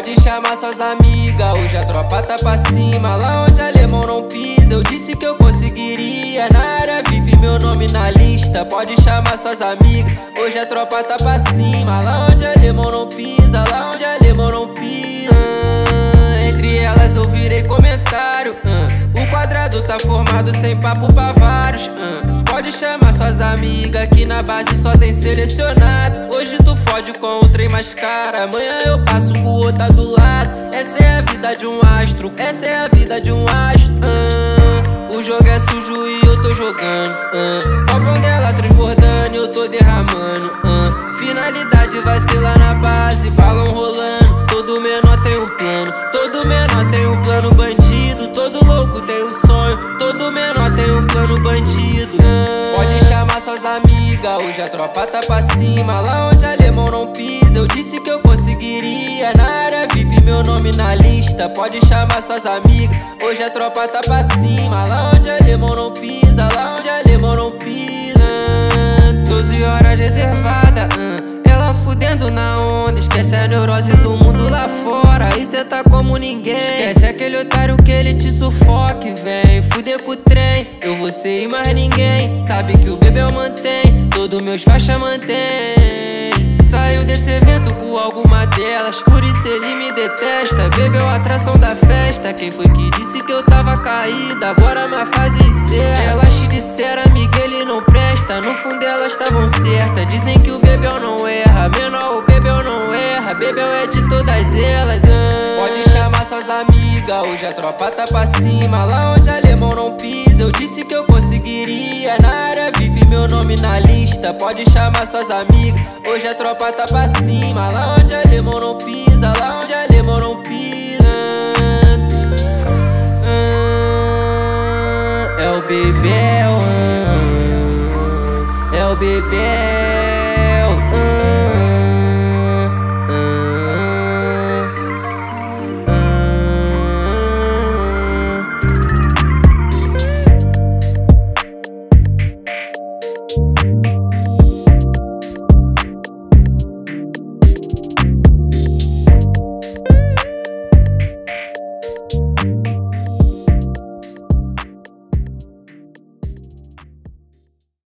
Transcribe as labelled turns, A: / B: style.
A: Pode chamar suas amigas, hoje a tropa tá pra cima. Lá onde alemão não pisa, eu disse que eu conseguiria. Na área VIP, meu nome na lista. Pode chamar suas amigas, hoje a tropa tá pra cima. Lá onde alemão não pisa, lá onde alemão não pisa. Entre elas eu virei comentário. O quadrado tá formado sem papo pra vários. Pode chamar suas amigas, que na base só tem selecionado. Hoje tu fode com o trem mais caro, amanhã eu passo com o outro do lado. Essa é a vida de um astro, essa é a vida de um astro. O jogo é sujo e eu tô jogando. Copão dela transbordando e eu tô derramando. Finalidade vai ser lá na base, balão rolando. Todo menor tem um plano, todo menor tem um plano bandido. Todo louco tem um sonho, todo menor tem um plano bandido. Pode chamar suas amigas, hoje a tropa tá pra cima. Lá onde alemão não pisa, eu disse que eu conseguiria. Na área VIP, meu nome na lista. Pode chamar suas amigas, hoje a tropa tá pra cima. Lá onde alemão não pisa, lá onde alemão não pisa. 12 horas reservada, ela fudendo na onda. Esquece a neurose do mundo lá fora, aí cê tá como ninguém. Esquece aquele otário que ele te sufoque, vem fuder com o trem. Eu, você e mais ninguém sabe que o Bebel mantém, todos meus faixa mantém. Saiu desse evento com alguma delas, por isso ele me detesta. Bebeu a atração da festa, quem foi que disse que eu tava caída? Agora minha fase certa. Elas te disseram, amiga, ele não presta. No fundo elas estavam certas, dizem que o Bebel não erra. Menor, o Bebel não erra, Bebel é de todas elas. Pode chamar suas amigas, hoje a tropa tá pra cima. Lá onde alemão não pisa, eu disse que eu conseguiria. Na área VIP, meu nome na lista. Pode chamar suas amigas, hoje a tropa tá pra cima. Lá onde alemão não pisa, lá onde alemão não pisa. É o Bebel, é o Bebel.